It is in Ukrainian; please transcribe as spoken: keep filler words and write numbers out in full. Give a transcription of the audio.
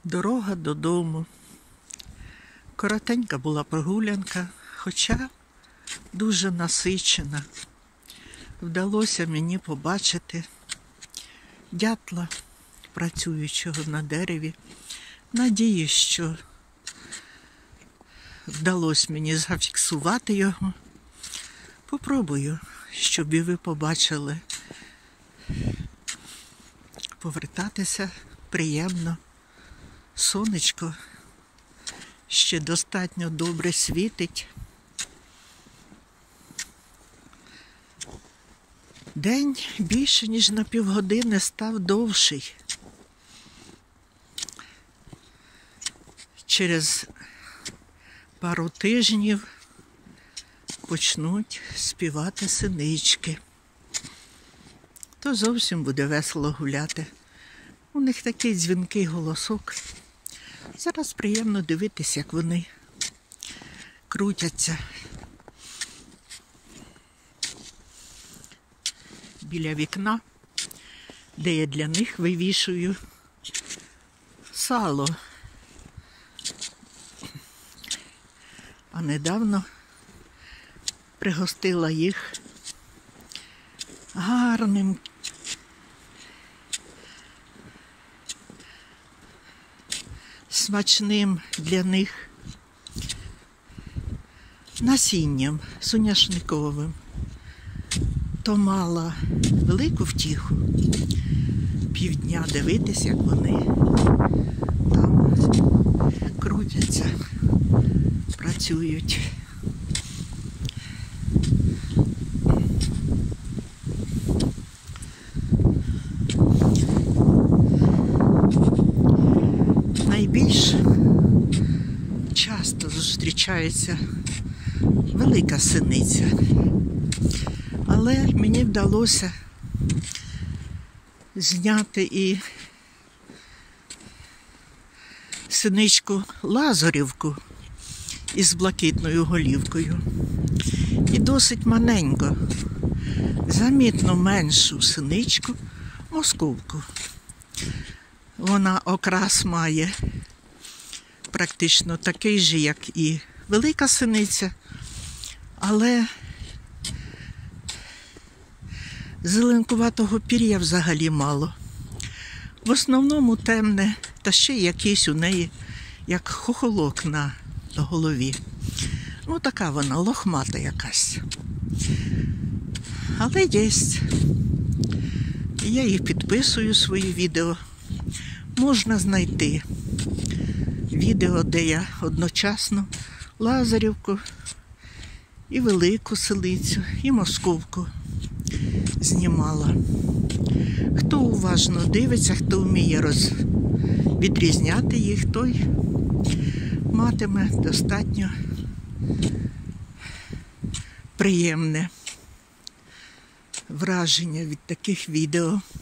Дорога додому. Коротенька була прогулянка, хоча дуже насичена. Вдалося мені побачити дятла, працюючого на дереві. Надіюсь, що вдалося мені зафіксувати його. Попробую, щоб і ви побачили. Повертатися приємно. Сонечко ще достатньо добре світить. День більше, ніж на півгодини став довший. Через пару тижнів почнуть співати синички. То зовсім буде весело гуляти. У них такий дзвінкий голосок. Зараз приємно дивитися, як вони крутяться. Біля вікна, де я для них вивішую сало. А недавно пригостила їх гарним смачним для них насінням соняшниковим. То мала велику втіху півдня дивитися, як вони там крутяться, працюють. Найбільш часто зустрічається велика синиця. Але мені вдалося зняти і синичку лазорівку із блакитною голівкою. І досить маленько, замітно меншу синичку московку. Вона окрас має практично такий же, як і велика синиця, але зеленкуватого пір'я взагалі мало. В основному темне, та ще якийсь у неї, як хохолок на голові. Ну, така вона, лохмата якась. Але є. Я їх підписую, свої відео. Можна знайти відео, де я одночасно лазарівку, і велику синицю, і московку знімала. Хто уважно дивиться, хто вміє роз... відрізняти їх, той матиме достатньо приємне враження від таких відео.